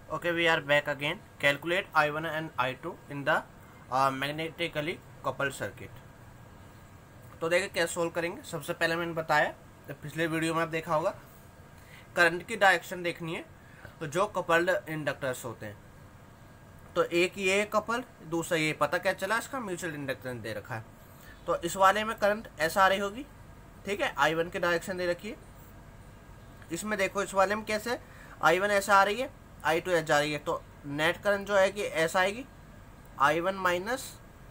Okay, we are back again. Calculate I1 and I2 in the magnetically coupled circuit. तो देखिए कैसे solve करेंगे। सबसे पहले मैंने बताया, पिछले वीडियो में आप देखा होगा, करंट की डायरेक्शन देखनी है। तो जो कपल्ड इंडक्टर्स होते हैं, तो एक ये कपल, दूसरा ये, पता क्या चला, इसका म्यूचुअल इंडक्टेंस दे रखा है। तो इस वाले में करंट ऐसा आ रही होगी, ठीक है, I1 की डायरेक्शन दे रखी है। इसमें देखो इस वाले में कैसे I1 ऐसा आ रही है, I2 ऐसा जा रही है, तो नेट करंट जो है कि ऐसा आएगी I1 माइनस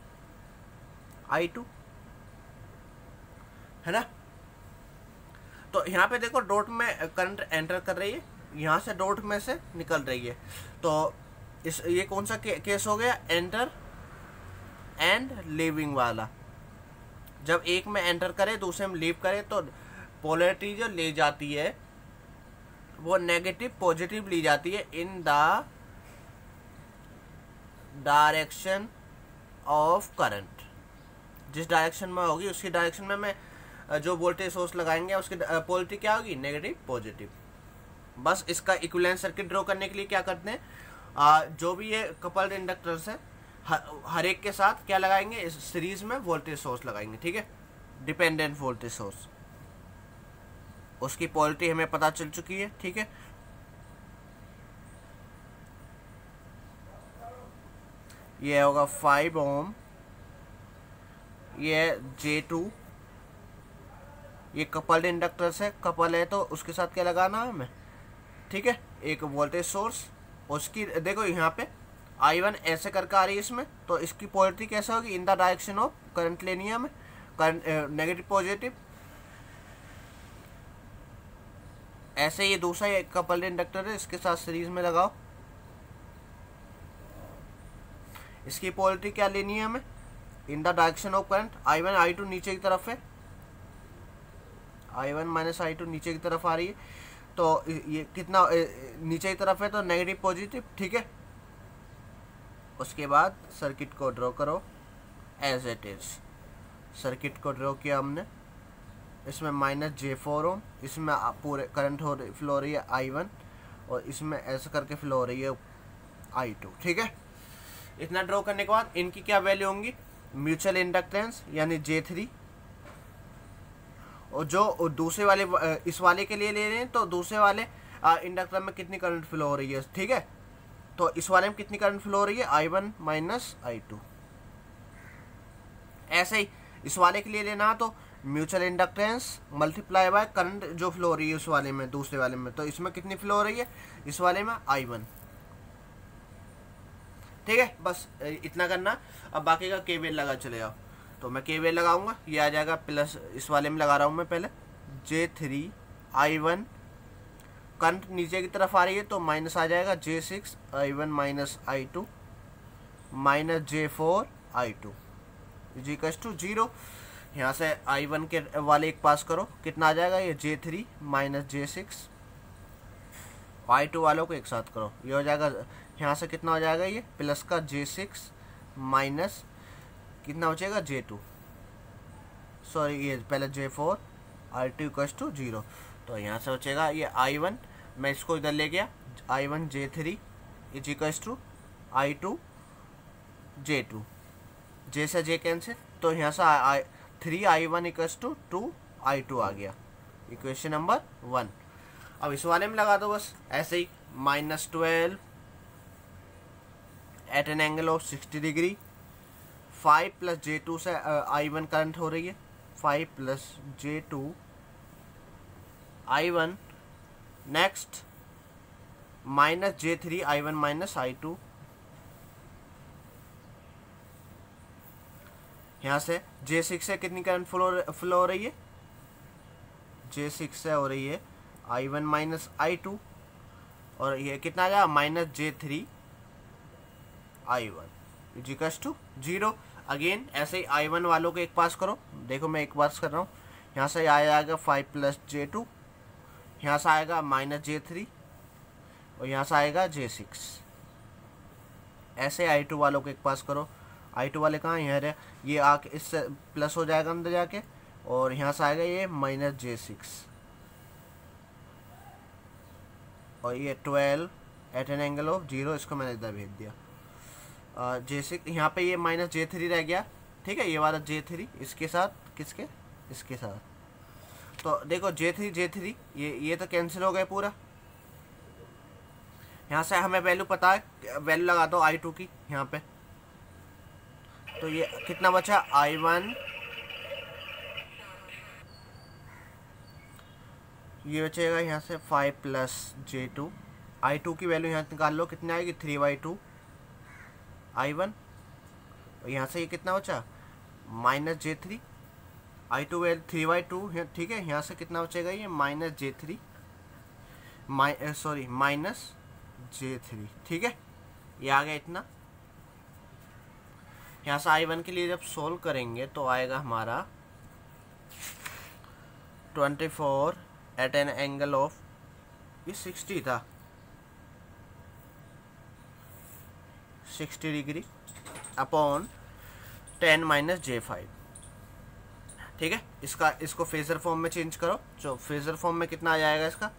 I2, है ना। तो यहाँ पे देखो डॉट में करंट एंटर कर रही है, यहाँ से डॉट में से निकल रही है। तो ये कौन सा केस हो गया, एंटर एंड लीविंग वाला। जब एक में एंटर करे दूसरे में लीव करे तो पोलैरिटी जो ले जाती है वो नेगेटिव पॉजिटिव ली जाती है in the direction of current. जिस डायरेक्शन में होगी उसकी डायरेक्शन में मैं जो वोल्टेज सोर्स लगाएंगे उसकी पोलैरिटी क्या होगी, नेगेटिव पॉजिटिव। बस इसका इक्विवेलेंट सर्किट ड्रॉ करने के लिए क्या करते हैं, जो भी ये कपल्ड इंडक्टर्स है हर एक के साथ क्या लगाएंगे, इस सीरीज में वोल्टेज सोर्स लगाएंगे, ठीक है, डिपेंडेंट वोल्टेज सोर्स। उसकी पोलैरिटी हमें पता चल चुकी है, ठीक है। ये होगा 5 ओम, ये J2, ये कपल्ड इंडक्टर्स है, कपल है तो उसके साथ क्या लगाना है हमें, ठीक है, एक वोल्टेज सोर्स। उसकी देखो यहाँ पे I1 ऐसे करके आ रही है इसमें, तो इसकी पोलैरिटी कैसे होगी, in the direction of current लेनी है हमें, करंट नेगेटिव पॉजिटिव। ऐसे ये दूसरा एक कपल्ड इंडक्टर है, इसके साथ सीरीज में लगाओ। इसकी पोलैरिटी क्या लेनी है हमें, in the direction of current. I1 I2 नीचे की तरफ है, I1 माइनस I2 नीचे की तरफ आ रही है, तो ये कितना नीचे की तरफ है तो नेगेटिव पॉजिटिव, ठीक है। उसके बाद सर्किट को ड्रॉ करो एज इट इज। सर्किट को ड्रॉ किया हमने, इसमें माइनस J4 ओम, इसमें पूरे करंट फ्लो हो रही है I1 और इसमें ऐसे करके फ्लो हो रही है I2, ठीक है। इतना ड्रॉ करने के बाद इनकी क्या वैल्यू होंगी, म्यूचुअल इंडक्टेंस यानी J3, और जो दूसरे वाले इस वाले के लिए ले रहे हैं तो दूसरे वाले इंडक्टर में कितनी करंट फ्लो हो रही है, ठीक है। तो इस वाले में कितनी करंट फ्लो हो रही है, I1 माइनस I2। ऐसे ही इस वाले के लिए लेना तो mutual inductance multiply by current जो फ्लो हो रही है उस वाले में, दूसरे वाले में, तो इसमें कितनी फ्लो हो रही है, इस वाले में I1, ठीक है। बस इतना करना। अब बाकी का केवीएल लगा चले जाओ। तो मैं केवीएल लगाऊंगा, ये आ जाएगा प्लस, इस वाले में लगा रहा हूं मैं पहले, J3 I1, करंट नीचे की तरफ आ रही है तो माइनस आ जाएगा J6 I1 minus I2 minus J4 I2 equals to 0। यहाँ से I1 के वाले एक पास करो, कितना आ जाएगा, ये J3 माइनस J6, I2 वालों को एक साथ करो, ये हो जाएगा, यहाँ से कितना हो जाएगा, ये प्लस का J6 माइनस कितना बचेगा J2, सॉरी ये पहले J4 I2 इक्वल्स टू 0। तो यहाँ से बचेगा ये I1, मैं इसको इधर ले गया, I1 J3 is equals to I2 J2, J से J कैंसिल, तो यहाँ से 3 I1 इक्वल्स टू 2 I2 आ गया, इक्वेशन नंबर 1। अब इस वाले में लगा दो बस ऐसे ही, -12 at an angle of 60 degree, 5 plus J2 से I1 करंट हो रही है, 5 plus J2 I1, next minus J3 I1 minus I2, यहाँ से J6 से कितनी करंट फ्लो हो रही है, J6 से हो रही है I1 माइनस I2, और ये कितना आ जाएगा, minus J3 I1 equals to 0। Again ऐसे ही I1 वालों को एक पास करो, देखो मैं एक पास कर रहा हूँ, यहाँ से आ जाएगा 5 प्लस J2, यहाँ से आएगा माइनस J3 और यहाँ से आएगा J6। ऐसे I2 वालों को एक पास करो, I2 वाले कहाँ, यहाँ रहे, ये आके इससे प्लस हो जाएगा अंदर जाके, और यहाँ से आएगा ये माइनस J6, और ये 12 एट एन एंगल ऑफ 0, इसको मैंने इधर भेज दिया। J6 यहाँ पे ये माइनस J3 रह गया, ठीक है, ये वाला J3 इसके साथ किसके, इसके साथ। तो देखो J3 ये तो कैंसिल हो गए पूरा। यहाँ से हमें वैल्यू पता है, वैल्यू लगा दो I2 की यहाँ पे, तो ये कितना बचा I1, ये बचेगा यहाँ से 5 प्लस J2। I2 की वैल्यू यहाँ निकाल लो, कितनी आएगी 3/2 I1, और यहाँ से ये कितना बचा माइनस J3। I2 वैल्यू 3/2, ठीक है, यहाँ से कितना बचेगा ये माइनस J3, माइनस J3, ठीक है, ये आ गया इतना। यहाँ से I1 के लिए जब सोल्व करेंगे तो आएगा हमारा 24 एट एन एंगल ऑफ, ये 60 था, 60 डिग्री अपॉन 10 माइनस J5, ठीक है। इसको फेजर फॉर्म में चेंज करो, जो फेजर फॉर्म में कितना आ जाएगा इसका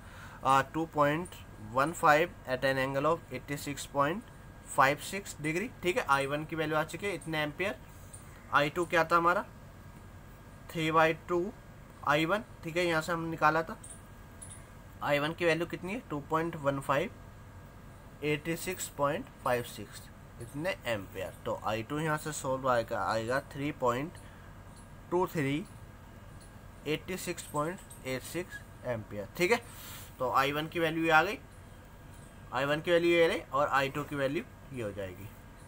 2.15 at an angle of 86.56 degree, ठीक है। I1 की वैल्यू आ चुकी है इतने एम्पियर। I2 क्या था हमारा 3/2 I1, ठीक है, यहाँ से हमने निकाला था। I1 की वैल्यू कितनी है 2.15 86.56 इतने एम्पियर। तो I2 यहाँ से सोल्व आएगा 3.23 86.86 एम्पियर, ठीक है। तो I1 की वैल्यू ये आ गई, I1 की वैल्यू ये रही, और I2 की वैल्यू ये हो जाएगी,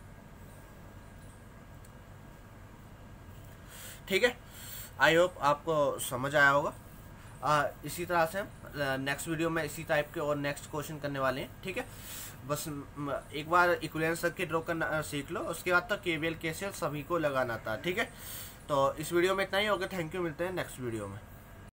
ठीक है। आई होप आपको समझ आया होगा। इसी तरह से हम नेक्स्ट वीडियो में इसी टाइप के और नेक्स्ट क्वेश्चन करने वाले हैं, ठीक है। बस एक बार इक्विवेलेंट सर्किट ड्रॉ करना सीख लो, उसके बाद तो केवीएल केसीएल सभी को लगाना था, ठीक है। तो इस वीडियो में इतना ही होगा, थैंक यू, मिलते हैं नेक्स्ट वीडियो में।